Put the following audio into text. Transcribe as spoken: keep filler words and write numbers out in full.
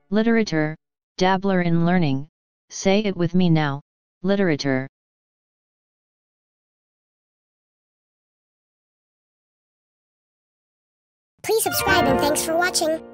Literator, dabbler in learning, say it with me now, literator. Please subscribe and thanks for watching.